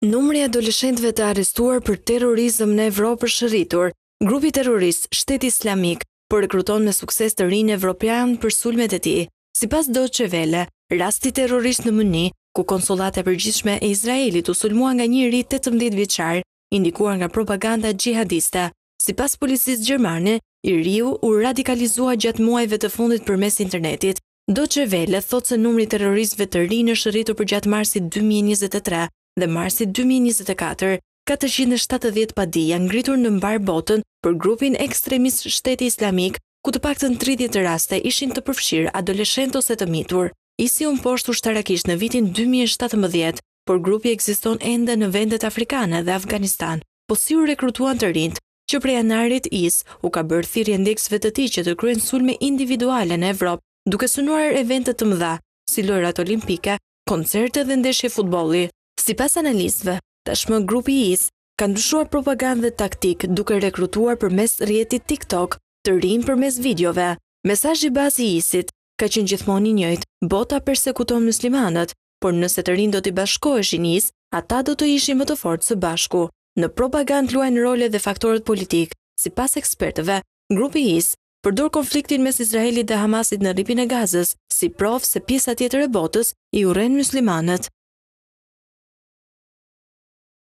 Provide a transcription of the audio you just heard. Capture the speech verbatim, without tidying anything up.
Numri i adoleshentëve të arrestuar për terrorizëm në Evropë është rritur. Grupi terrorist Shteti Islamik po rekruton me sukses të rinj evropian për sulmet e tij. Sipas Deutsche Welle, rasti terrorist në Muni, ku konsullata e përgjithshme e Izraelit u sulmua nga një ri tetëmbëdhjetë vjeçar, indikuar nga propaganda xhihadiste. Sipas policisë gjermane, i riu u radikalizua gjatë muajve të fundit përmes internetit. Deutsche Welle thotë se numri i terroristëve të rinj është rritur përgjatë marsit dy mijë e njëzet e tre dhe marsit dy mijë e njëzet e katër. katërqind e shtatëdhjetë padi janë ngritur në mbar botën për grupin ekstremist Shteti Islamik, ku të paktën tridhjetë raste ishin të përfshirë adoleshentë ose të mitur. Isi u mposht ushtarakisht në vitin dy mijë e shtatëmbëdhjetë, por grupi ekziston ende në vendet afrikane dhe Afganistan. Po si u rekrutuan të rinjt, që prej janarit is u ka bërë thirrje ndeksëve të tij që të kryejnë sulme individuale në Evropë, duke synuar evente të mëdha, si lojrat olimpike, koncerte dhe ndeshje futbolli. Sipas analistëve, tashmë grupi I S ka ndryshuar propagandën dhe taktik duke rekrutuar përmes rrjetit TikTok të rinj përmes videove. Mesazhi bazë I S-it ka qenë gjithmonë i njëjtë: bota persekuton muslimanët, por nëse të rinj do të bashkoheshin I S, ata do të ishin më të fortë së bashku. Në propagandë luajnë role dhe faktorët politik. Sipas ekspertëve, grupi I S përdor konfliktin mes Izraelit dhe Hamasit në rripin e Gazës si provë se pjesa tjetër e botës i urren muslimanët.